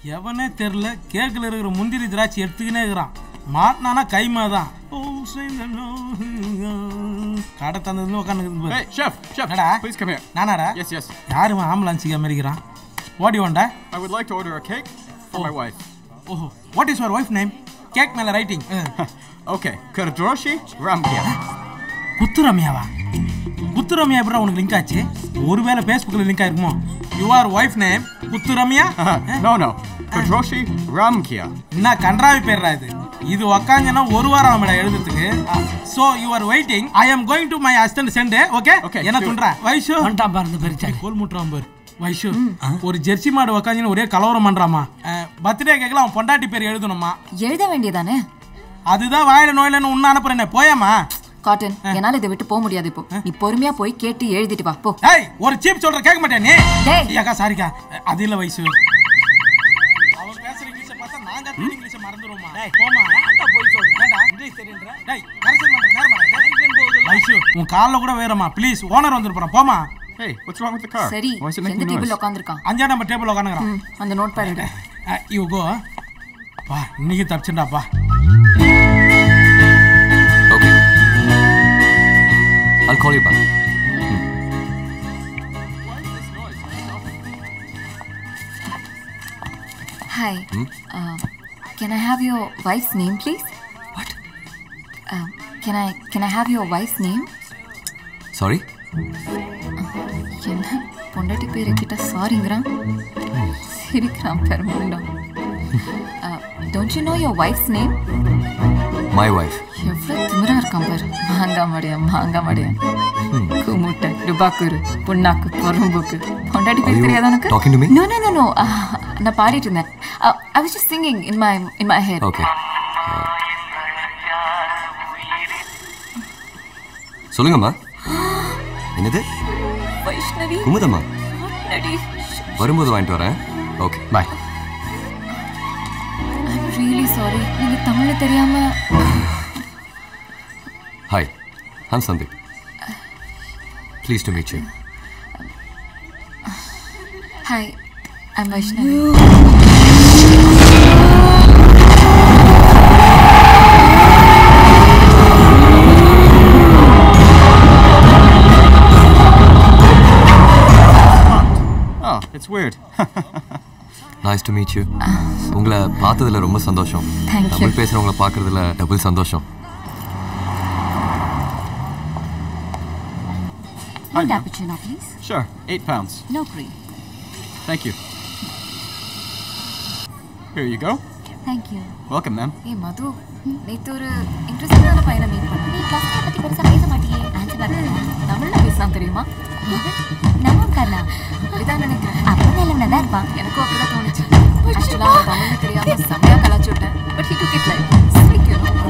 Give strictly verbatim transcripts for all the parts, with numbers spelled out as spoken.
எவனே தெரியல கேக்கில் இருக்கிற முந்திரி திராட்சை எடுத்துக்கினே இருக்கிறான். மாட்டினானா கைமா தான். கடை தந்ததுன்னு உட்காந்துருக்கு. Hey, chef, chef, Nada? please come here. நானாடா? Yes, yes. யாரும் ஆம்புலன்ஸுக்கு அமெரிக்கிறான். What do you want? I would like to order a cake for Oh. my wife. Oh, what is your wife name? Cake மேல writing. Okay, Kardroshi Ramkia. குத்துரம்யாவா? குத்துரம்யா எப்படா உனக்கு link ஆச்சு? ஒருவேளை ஃபேஸ்புக்ல லிங்க் ஆயிருக்குமோ? Your wife name குத்துரம்யா? No, no. Kardroshi Ramkia. என்ன கன்றாவி பேர்றா இது? இது உக்காஞ்சனா ஒரு வாரம் ஆமடா எழுதுறதுக்கு. So you are waiting. I am going to my assistant send. Okay? Okay. என்ன சொல்ற? வைஷு வண்டா பாருங்க பெருச்சாய். கோல் முட்றான் பாரு. வைஷு ஒரு ஜெர்சி மாடு உக்காஞ்சன ஒரே கலவரம் பண்றாமா. பர்த்டே கேக்கல அவன் பொண்டாட்டி பேர் எழுதணுமா? எழுத வேண்டியதானே? அதுதான் வாயில நோயிலன்னு உன்ன அனுப்புறேனே. போயமா? காட்டன் என்னால இதை விட்டு போக முடியாது இப்போ. நீ பொறுமையா போய் கேட்டு எழுதிட்டு வா போ. ஏய் ஒரு சீப் சொல்ற கேட்க மாட்டேன் நீ. டேய் ஏக்கா சாரிக்கா. அது இல்ல வைஷு. அவன் பேசுற இங்கிலீஷ் பார்த்தா நாங்க இங்கிலீஷ் மறந்துறோமா? டேய் போமா. ஏன்டா போய் சொல்ற? ஏன்டா இங்கிலீஷ் தெரியன்ற? டேய் கரெக்ஷன் பண்ற நேரமா. டேய் வைஷு உன் கால்ல கூட வேறமா. ப்ளீஸ் ஓனர் வந்துற போறா. போமா. Hey, what's wrong with the car? சரி Why is it making எந்த noise? டேபிள்ல உட்கார்ந்திருக்கான்? அஞ்சா நம்பர் டேபிள்ல உட்கார்ந்திருக்கான். அந்த நோட் பேட் எடு. You go. வா இன்னைக்கு தப்பிச்சண்டாப்பா. Okay. I'll call you back. Hmm. Hi. Hmm? Uh, can I have your wife's name, please? What? Uh, can I can I have your wife's name? Sorry? என்ன பொண்டாட்டி பேரை கிட்ட சாரிங்கிறான். சிரிக்கிறான் பெருமாண்டா. Don't you know your wife's name? My wife. எவ்வளோ திமிரா இருக்கான் பாரு. மாங்கா மடியா மாங்கா மடியா குமுட்டை டுபாக்கூரு புண்ணாக்கு பொரும்புக்கு பொண்டாட்டி பேர் தெரியாத உனக்கு? Talking to me? No no no no. நான் பாடிட்டு இருந்தேன். Uh, I was just singing in my in my head. Okay. சொல்லுங்கம்மா. என்னது? வைஷ்ணவி. குமுதம்மா. நடி. வரும்போது வாங்கிட்டு வரேன். Okay bye. I'm really sorry. நீங்க தமிழ் தெரியாம. Hi. I'm Sandeep. Pleased to meet you. Hi. I'm Vaishnavi. Oh, it's weird. Nice to meet you. உங்களை பார்த்ததுல ரொம்ப சந்தோஷம். Thank you. தமிழ் பேசுறவங்களை பார்க்கறதுல டபுள் சந்தோஷம். One cappuccino, please. Sure, eight pounds. No cream. Thank you. Here you go. Thank you. Welcome, ma'am. Hey, Madhu. நேத்து ஒரு இன்ட்ரெஸ்டிங்கான பையனை மீட் பண்ணேன். நீ கிளாஸ்ல பத்தி பெருசா பேச மாட்டியே. ஆன்சர் பண்ணு. தமிழ்ல பேசலாம் தெரியுமா? நம்ம கண்ணா. அப்படிதான் நினைக்கிறேன். அப்ப நல்லவனா தான் இருப்பான். எனக்கும் அப்படிதான் தோணுச்சு. ஆக்சுவலா தமிழ்ல தெரியாம செமையா கலாச்சு விட்டேன். But he took it like sweet, you know.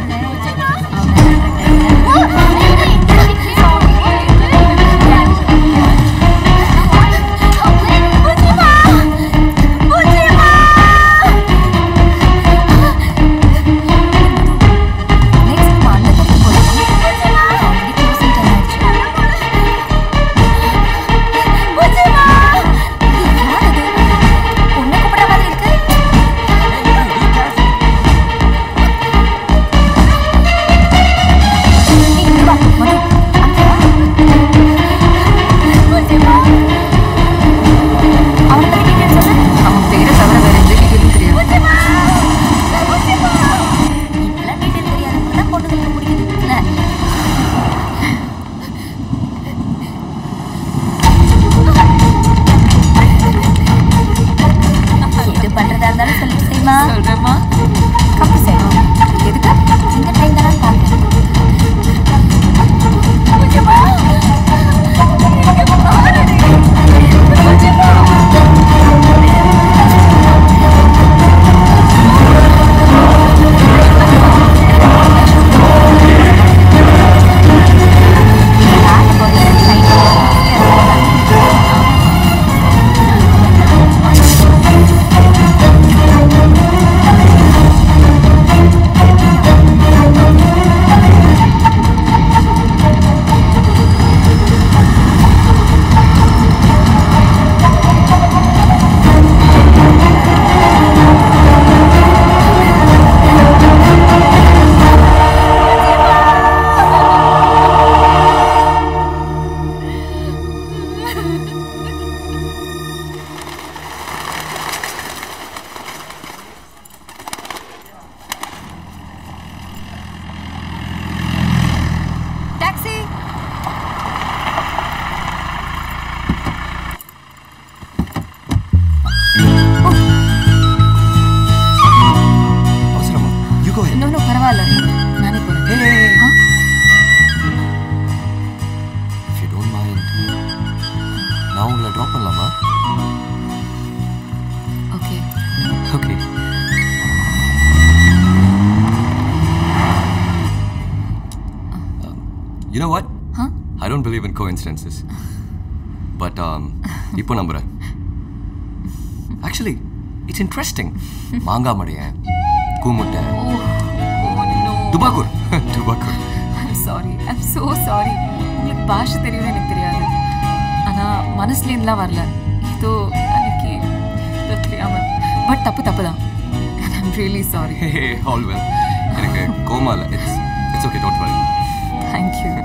You know what? Huh? I don't believe in coincidences. But um, இப்போ நம்புறேன். Actually, it's interesting. மாங்கா மடையன், கூமுட்டை, Oh, oh no. துபாக்கூர், துபாக்கூர். I'm sorry. I'm so sorry. உங்களுக்கு பாஷை தெரியும் எனக்கு தெரியாது. ஆனா மனசுல இருந்துலாம் வரல. ஏதோ அன்னைக்கு ஏதோ தெரியாம. பட் தப்பு தப்பு தான். And I'm really sorry. Hey, all well. எனக்கு கோமா இல்லை. It's it's okay. Don't worry. Thank you.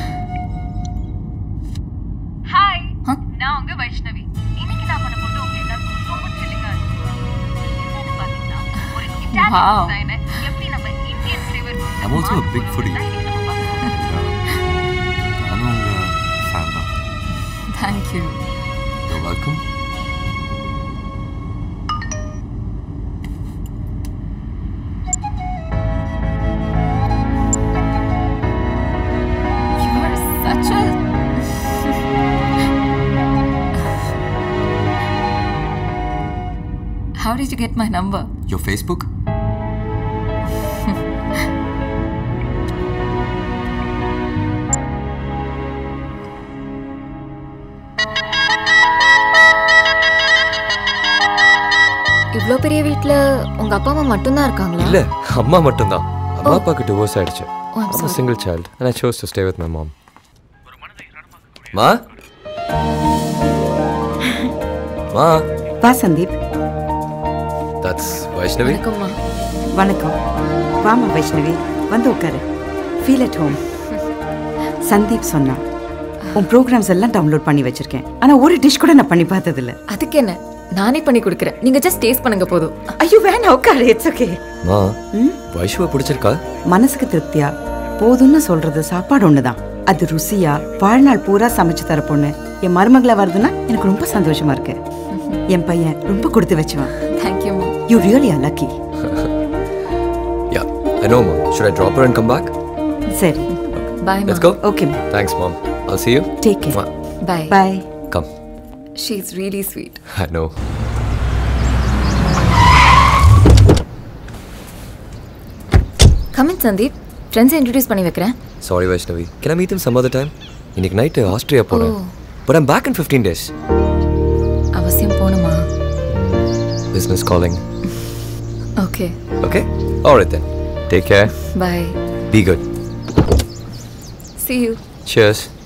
Hi Huh? நான் உங்க வைஷ்ணவி. இன்னைக்கு நான் பண்ண போறது உங்க எல்லாருக்கும் ரொம்ப த்ரில்லிங்கா இருக்கு. என்னன்னு பாத்தீங்கன்னா ஒரு இட்டாலியன் Wow. டிசைனர் எப்படி நம்ம Indian flavour I'm also a big foodie. நானும் உங்க ஃபேன் தான். Thank you. You're welcome. You're such a How did you get my number? Your Facebook? இவ்ளோ பெரிய வீட்ல உங்க அப்பா அம்மா மட்டும் தான் இருக்காங்களா? இல்ல அம்மா மட்டும்தான். அம்மா அப்பாக்கு டிவோர்ஸ் ஆயிடுச்சு. Oh, I'm I'm a sorry. single child and I chose to stay with my mom. மா மா வா சந்தீப். that's வைஷ்ணவி. வணக்கம்மா. வணக்கம். வாமா வைஷ்ணவி, வந்து உட்காரு. Feel at home. சந்தீப் சொன்னான், உன் ப்ரோக்ராம்ஸ் எல்லாம் டவுன்லோட் பண்ணி வச்சிருக்கேன். ஆனா ஒரு டிஷ் கூட நான் பண்ணி பார்த்ததில்ல. அதுக்கு என்ன? நானே பண்ணி கொடுக்குறேன். நீங்க ஜஸ்ட் டேஸ்ட் பண்ணுங்க போதும். ஐயோ வேணா, உட்காரு. It's okay. மா வைஷ்ணவ பிடிச்சிருக்கா? மனசுக்கு திருப்தியா போதும்னு சொல்றது சாப்பாடு ஒண்ணுதான். அது ருசியா வாழ்நாள் பூரா சமைச்சு தர பொண்ணு என் மருமகளா வருதுன்னா எனக்கு ரொம்ப சந்தோஷமா இருக்கு. என் பையன் ரொம்ப கொடுத்து வச்சுவான். Thank you. You really are lucky. Yeah, I know, mom. Should I drop her and come back? சரி, Bye, Let's ma. go. Okay. Thanks, mom. I'll see you. Take care. Mwah. Bye. Bye. Come. She's really sweet. I know. Come in, Sandeep. Friends introduce பண்ணி வைக்கிறேன். Sorry, Vaishnavi. Can I meet him some other time? இன்னைக்கு night Austria போறேன். Oh. But I'm back in fifteen days. அவசியம் போணுமா? Business calling. Okay. Okay? All right then. Take care. Bye. Be good. See you. Cheers.